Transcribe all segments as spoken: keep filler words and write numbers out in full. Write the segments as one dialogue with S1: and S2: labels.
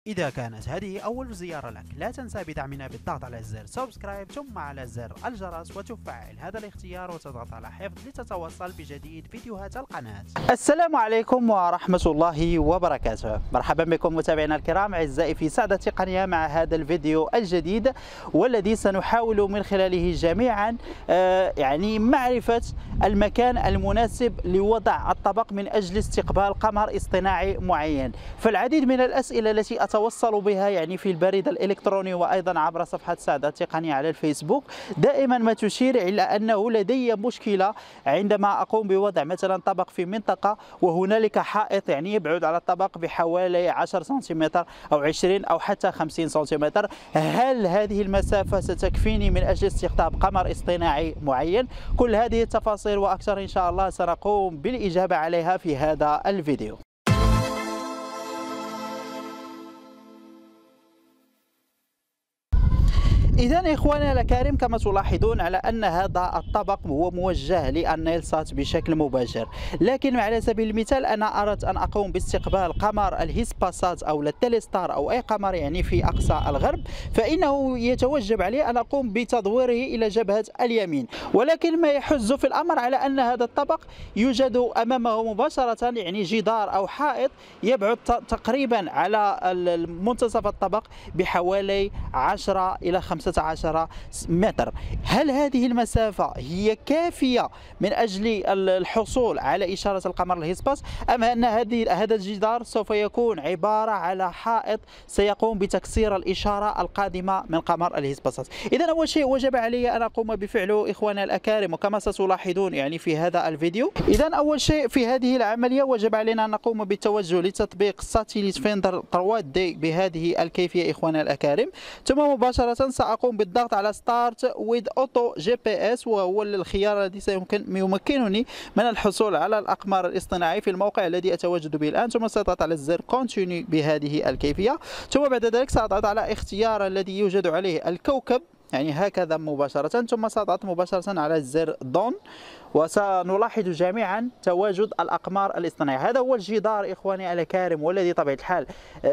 S1: إذا كانت هذه أول زيارة لك لا تنسى بدعمنا بالضغط على زر سبسكرايب ثم على زر الجرس وتفعل هذا الاختيار وتضغط على حفظ لتتوصل بجديد فيديوهات القناة. السلام عليكم ورحمة الله وبركاته، مرحبا بكم متابعينا الكرام أعزائي في سعادة تقنية مع هذا الفيديو الجديد والذي سنحاول من خلاله جميعا آه يعني معرفة المكان المناسب لوضع الطبق من أجل استقبال قمر اصطناعي معين. فالعديد من الأسئلة التي أتوصل بها يعني في البريد الإلكتروني وأيضا عبر صفحة سعادة تقنية على الفيسبوك دائما ما تشير إلى أنه لدي مشكلة عندما أقوم بوضع مثلا طبق في منطقة وهنالك حائط يعني يبعد على الطبق بحوالي عشرة سنتيمتر أو عشرين أو حتى خمسين سنتيمتر. هل هذه المسافة ستكفيني من أجل استقطاب قمر اصطناعي معين؟ كل هذه التفاصيل وأكثر إن شاء الله سنقوم بالإجابة عليها في هذا الفيديو. إذا إخواني الأكارم، كما تلاحظون على أن هذا الطبق هو موجه للنيلسات بشكل مباشر، لكن على سبيل المثال أنا أردت أن أقوم باستقبال قمر الهيسباسات أو التليستار أو أي قمر يعني في أقصى الغرب، فإنه يتوجب علي أن أقوم بتدويره إلى جبهة اليمين. ولكن ما يحز في الأمر على أن هذا الطبق يوجد أمامه مباشرة يعني جدار أو حائط يبعد تقريبا على منتصف الطبق بحوالي عشرة إلى خمسة عشر متر. هل هذه المسافة هي كافية من أجل الحصول على إشارة القمر الهيسباس، أم أن هذه هذا الجدار سوف يكون عبارة على حائط سيقوم بتكسير الإشارة القادمة من قمر الهيسباسات؟ إذا أول شيء وجب علي أن أقوم بفعله إخواني الأكارم، وكما ستلاحظون يعني في هذا الفيديو، إذا أول شيء في هذه العملية وجب علينا أن نقوم بالتوجه لتطبيق ساتيليت فيندر ثري دي بهذه الكيفية إخواني الأكارم، ثم مباشرة سأقوم بالضغط على ستارت ويز اوتو جي بي اس، وهو الخيار الذي سيمكن يمكنني من الحصول على الأقمار الاصطناعي في الموقع الذي أتواجد به الآن. ثم سأضغط على الزر كونتينيو بهذه الكيفية، ثم بعد ذلك سأضغط على اختيار الذي يوجد عليه الكوكب يعني هكذا مباشرة، ثم سأضغط مباشرة على الزر دون، وسنلاحظ جميعا تواجد الأقمار الاصطناعية. هذا هو الجدار إخواني الأكارم، والذي طبيعة الحال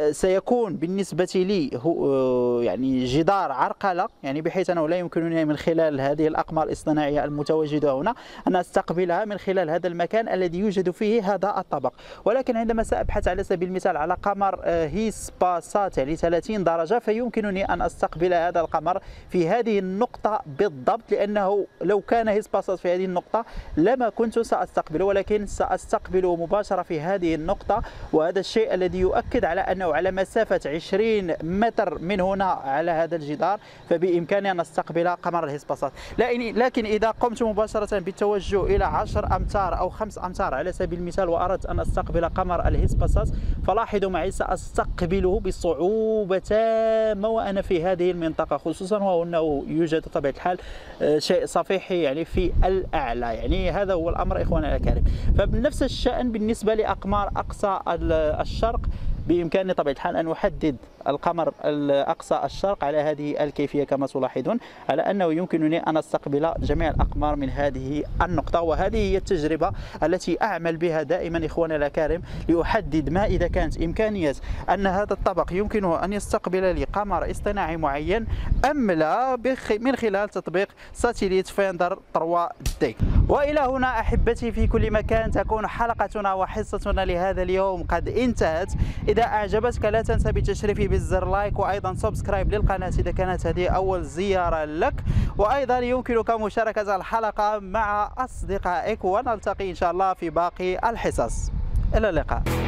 S1: سيكون بالنسبة لي هو يعني جدار عرقلة، يعني بحيث أنه لا يمكنني من خلال هذه الأقمار الاصطناعية المتواجدة هنا أن أستقبلها من خلال هذا المكان الذي يوجد فيه هذا الطبق. ولكن عندما سأبحث على سبيل المثال على قمر هيسباسات يعني ثلاثين درجة، فيمكنني أن أستقبل هذا القمر في هذه النقطة بالضبط، لأنه لو كان هيسباسات في هذه النقطة لما كنت سأستقبله، ولكن سأستقبله مباشرة في هذه النقطة. وهذا الشيء الذي يؤكد على أنه على مسافة عشرين متر من هنا على هذا الجدار فبإمكاني أن أستقبل قمر الهيسباسات. لكن إذا قمت مباشرة بالتوجه إلى عشر أمتار أو خمس أمتار على سبيل المثال وأردت أن أستقبل قمر الهيسباسات، فلاحظوا معي سأستقبله بصعوبة تامة وأنا في هذه المنطقة، خصوصا وأنه يوجد طبيعة الحال شيء صفيحي يعني في الأعلى. يعني هذا هو الأمر إخواننا الأكارم. فبنفس الشأن بالنسبة لأقمار أقصى الشرق، بإمكاني طبيعة الحال أن أحدد القمر الأقصى الشرق على هذه الكيفية كما تلاحظون، على أنه يمكنني أن أستقبل جميع الأقمار من هذه النقطة. وهذه هي التجربة التي أعمل بها دائما إخواني الأكارم لأحدد ما إذا كانت إمكانية أن هذا الطبق يمكنه أن يستقبل لي قمر اصطناعي معين أم لا من خلال تطبيق ساتيليت فيندر ثري دي. وإلى هنا أحبتي في كل مكان تكون حلقتنا وحصتنا لهذا اليوم قد انتهت. إذا أعجبتك لا تنسى بتشريفي بالزر لايك وأيضا سبسكرايب للقناة إذا كانت هذه أول زيارة لك، وأيضا يمكنك مشاركة الحلقة مع أصدقائك، ونلتقي إن شاء الله في باقي الحصص. إلى اللقاء.